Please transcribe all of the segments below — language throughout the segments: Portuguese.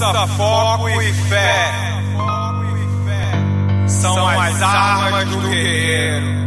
Força, foco e fé são as armas do guerreiro.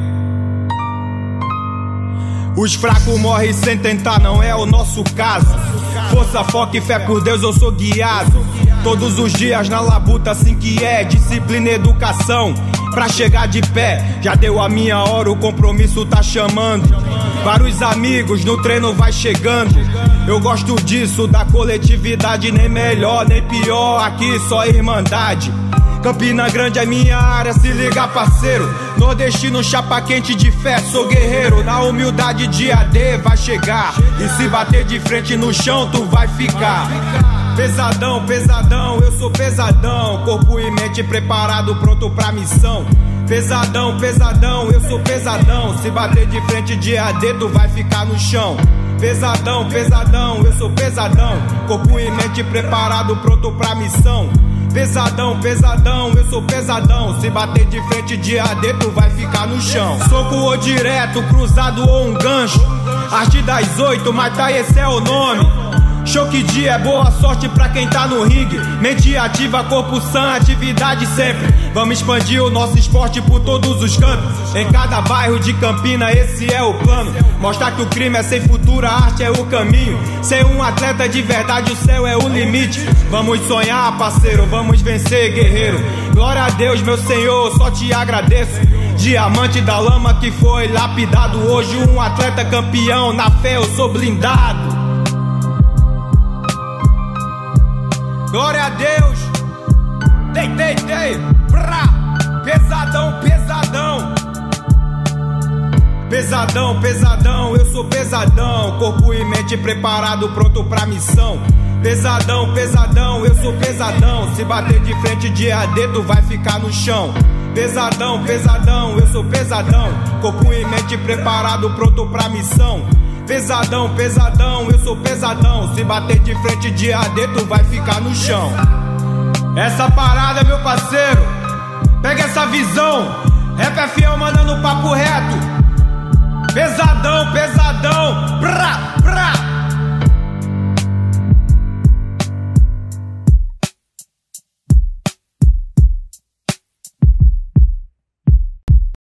Os fracos morrem sem tentar, não é o nosso caso. Força, foco e fé, por Deus eu sou guiado. Todos os dias na labuta, assim que é. Disciplina e educação pra chegar de pé. Já deu a minha hora, o compromisso tá chamando. Vários amigos no treino vai chegando. Eu gosto disso, da coletividade. Nem melhor, nem pior, aqui só irmandade. Campina Grande é minha área, se liga parceiro. Nordestino, chapa quente de fé, sou guerreiro. Na humildade dia D vai chegar. E se bater de frente no chão, tu vai ficar. Pesadão, pesadão, eu sou pesadão. Corpo e mente preparado, pronto pra missão. Pesadão, pesadão, eu sou pesadão. Se bater de frente dia D, tu vai ficar no chão. Pesadão, pesadão, eu sou pesadão. Corpo e mente preparado, pronto pra missão. Pesadão, pesadão, eu sou pesadão. Se bater de frente de AD, tu vai ficar no chão. Soco ou direto, cruzado ou um gancho. Arte das 8, mas tá, esse é o nome. Show que dia é boa sorte pra quem tá no ringue. Mente ativa, corpo sã, atividade sempre. Vamos expandir o nosso esporte por todos os cantos. Em cada bairro de Campina esse é o plano. Mostrar que o crime é sem futuro, a arte é o caminho. Ser um atleta de verdade, o céu é o limite. Vamos sonhar, parceiro, vamos vencer, guerreiro. Glória a Deus, meu Senhor, só te agradeço. Diamante da lama que foi lapidado. Hoje um atleta campeão, na fé eu sou blindado. Glória a Deus. Tei, brá. Pesadão, pesadão. Pesadão, pesadão, eu sou pesadão. Corpo e mente preparado, pronto pra missão. Pesadão, pesadão, eu sou pesadão. Se bater de frente de AD, tu vai ficar no chão. Pesadão, pesadão, eu sou pesadão. Corpo e mente preparado, pronto pra missão. Pesadão, pesadão, eu sou pesadão. Se bater de frente de AD, tu vai ficar no chão. Essa parada, meu parceiro, pega essa visão. Rap é fiel, mandando papo reto. Pesadão, pesadão, brá, brá.